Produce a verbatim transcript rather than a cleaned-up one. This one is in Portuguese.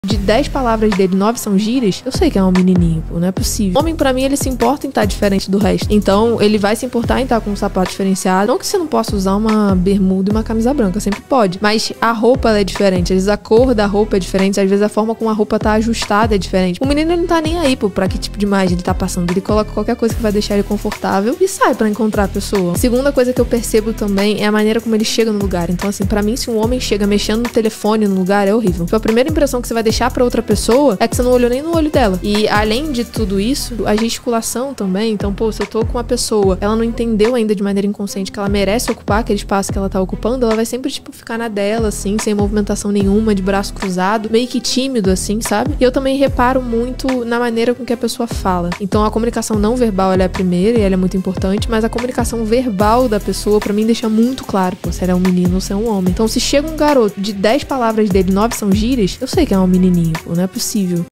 De dez palavras dele, nove são gírias, eu sei que é um menininho, pô, não é possível. Homem, pra mim, ele se importa em estar diferente do resto. Então, ele vai se importar em estar com um sapato diferenciado. Não que você não possa usar uma bermuda e uma camisa branca, sempre pode. Mas a roupa, ela é diferente. Às vezes a cor da roupa é diferente. Às vezes a forma como a roupa tá ajustada é diferente. O menino, ele não tá nem aí, pô, pra que tipo de imagem ele tá passando. Ele coloca qualquer coisa que vai deixar ele confortável e sai pra encontrar a pessoa. Segunda coisa que eu percebo também é a maneira como ele chega no lugar. Então, assim, pra mim, se um homem chega mexendo no telefone no lugar, é horrível. Então, a primeira impressão que você vai deixar pra outra pessoa é que você não olhou nem no olho dela. E além de tudo isso, a gesticulação também. Então, pô, se eu tô com uma pessoa, ela não entendeu ainda de maneira inconsciente que ela merece ocupar aquele espaço que ela tá ocupando, ela vai sempre, tipo, ficar na dela, assim, sem movimentação nenhuma, de braço cruzado, meio que tímido, assim, sabe? E eu também reparo muito na maneira com que a pessoa fala. Então, a comunicação não verbal, ela é a primeira e ela é muito importante, mas a comunicação verbal da pessoa, pra mim, deixa muito claro, pô, se ela é um menino ou se é um homem. Então, se chega um garoto, de dez palavras dele, nove são gírias, eu sei que é um menininho, pô, não é possível.